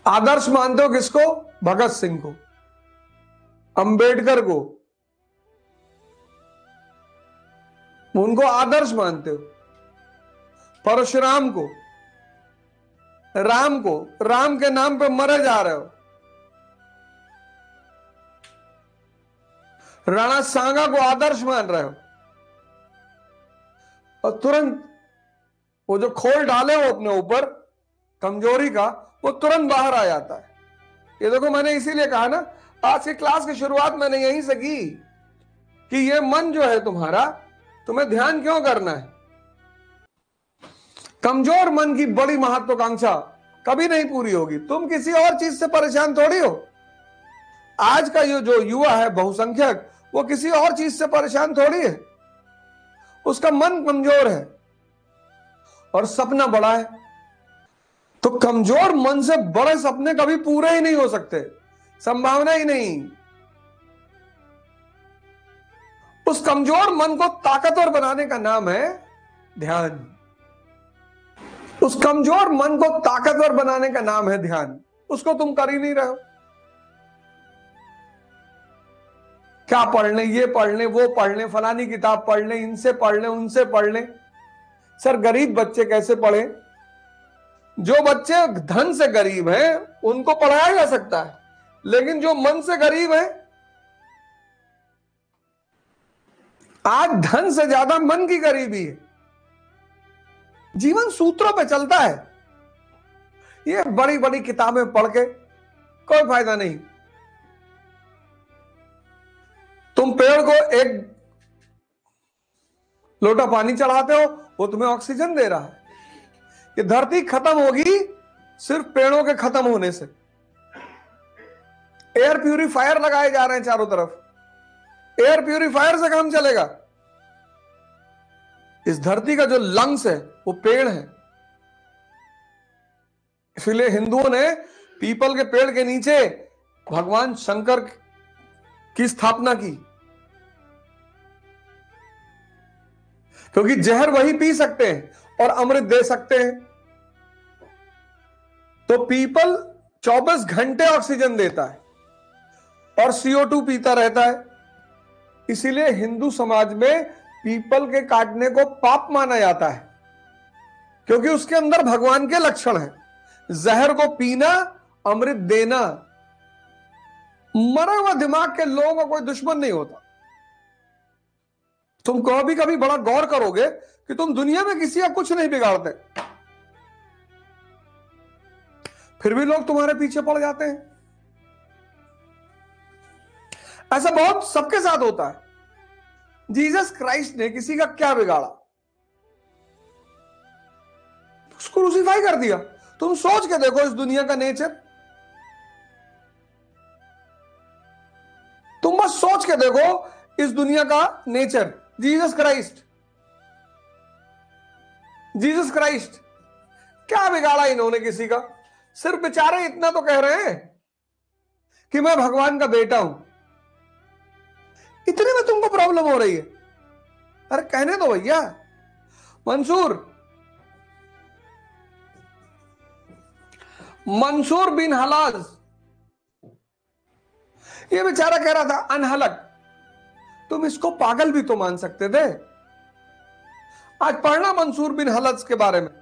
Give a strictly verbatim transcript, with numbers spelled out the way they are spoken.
आदर्श मानते हो किसको? भगत सिंह को, अंबेडकर को, उनको आदर्श मानते हो। परशुराम को, राम को, राम के नाम पे मरे जा रहे हो। राणा सांगा को आदर्श मान रहे हो, और तुरंत वो जो खोल डाले हो अपने ऊपर कमजोरी का, वो तुरंत बाहर आ जाता है। ये देखो, मैंने इसीलिए कहा ना, आज की क्लास की शुरुआत मैंने यहीं से की कि ये मन जो है तुम्हारा, तुम्हें ध्यान क्यों करना है। कमजोर मन की बड़ी महत्वाकांक्षा कभी नहीं पूरी होगी। तुम किसी और चीज से परेशान थोड़ी हो। आज का ये जो युवा है बहुसंख्यक, वो किसी और चीज से परेशान थोड़ी है। उसका मन कमजोर है और सपना बड़ा है। तो कमजोर मन से बड़े सपने कभी पूरे ही नहीं हो सकते, संभावना ही नहीं। उस कमजोर मन को ताकतवर बनाने का नाम है ध्यान। उस कमजोर मन को ताकतवर बनाने का नाम है ध्यान। उसको तुम कर ही नहीं रहे हो। क्या पढ़ लें, ये पढ़ लें, वो पढ़ लें, फलानी किताब पढ़ लें, इनसे पढ़ लें, उनसे पढ़ लें। सर, गरीब बच्चे कैसे पढ़े? जो बच्चे धन से गरीब हैं उनको पढ़ाया जा सकता है, लेकिन जो मन से गरीब है, आज धन से ज्यादा मन की गरीबी है। जीवन सूत्रों पे चलता है। ये बड़ी बड़ी किताबें पढ़ के कोई फायदा नहीं। तुम पेड़ को एक लोटा पानी चढ़ाते हो, वो तुम्हें ऑक्सीजन दे रहा है। ये धरती खत्म होगी सिर्फ पेड़ों के खत्म होने से। एयर प्यूरिफायर लगाए जा रहे हैं चारों तरफ। एयर प्यूरिफायर से काम चलेगा? इस धरती का जो लंग्स है वो पेड़ है। इसलिए हिंदुओं ने पीपल के पेड़ के नीचे भगवान शंकर की स्थापना की, क्योंकि जहर वही पी सकते हैं और अमृत दे सकते हैं। तो पीपल चौबीस घंटे ऑक्सीजन देता है और सी ओ टू पीता रहता है। इसीलिए हिंदू समाज में पीपल के काटने को पाप माना जाता है, क्योंकि उसके अंदर भगवान के लक्षण हैं। जहर को पीना, अमृत देना। मरा हुआ दिमाग के लोगों का कोई दुश्मन नहीं होता। तुम कभी कभी बड़ा गौर करोगे कि तुम दुनिया में किसी का कुछ नहीं बिगाड़ते, फिर भी लोग तुम्हारे पीछे पड़ जाते हैं। ऐसा बहुत सबके साथ होता है। जीसस क्राइस्ट ने किसी का क्या बिगाड़ा? उसको क्रूसीफाई कर दिया। तुम सोच के देखो इस दुनिया का नेचर। तुम बस सोच के देखो इस दुनिया का nature. Jesus Christ Jesus Christ क्या बिगाड़ा इन्होंने किसी का? सिर्फ बेचारे इतना तो कह रहे हैं कि मैं भगवान का बेटा हूं। इतने में तुमको प्रॉब्लम हो रही है? अरे कहने दो भैया। मंसूर मंसूर बिन हलाज, ये बेचारा कह रहा था अनहलक। तुम इसको पागल भी तो मान सकते थे। आज पढ़ना मंसूर बिन हलाज के बारे में।